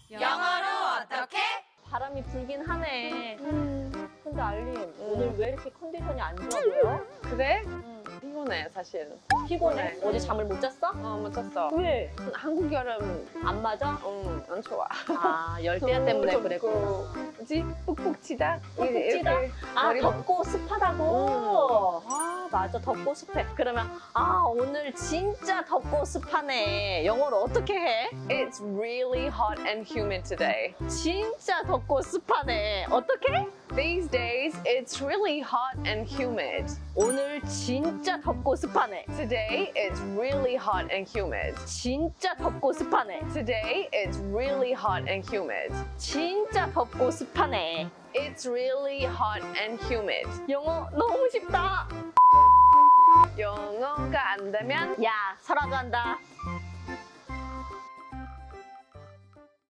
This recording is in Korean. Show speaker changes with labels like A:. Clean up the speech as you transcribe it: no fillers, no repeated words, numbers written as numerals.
A: 영어로 어떻게?
B: 바람이 불긴 하네. 근데 알림, 오늘 왜 이렇게 컨디션이 안 좋아 보여?
C: 그래? 피곤해 사실.
B: 피곤해?
C: 네.
B: 어제 잠을 못 잤어?
C: 못 잤어.
B: 왜?
C: 한국 여름
B: 안 맞아?
C: 안 좋아.
B: 아, 열대야 때문에
C: 너무
B: 그랬구나.
C: 덥고, 뭐지? 푹푹 치다.
B: 푹푹 치다?
C: 이렇게
B: 아,
C: 머리
B: 덥고 습하다고? 아, 맞아. 덥고 습해. 그러면, 아, 오늘 진짜 덥고 습하네. 영어로 어떻게 해?
C: It's really hot and humid today.
B: 진짜 덥고 습하네. 어떻게?
C: These days, it's really hot and humid.
B: 오늘 진짜 덥고 습하네.
C: Today, it's really hot and humid.
B: 진짜 덥고 습하네.
C: Today, it's really hot and humid.
B: 진짜 덥고 습하네.
C: It's really hot and humid.
B: 영어 너무 쉽다.
C: 영어가 안 되면
B: 야, 설아도 한다.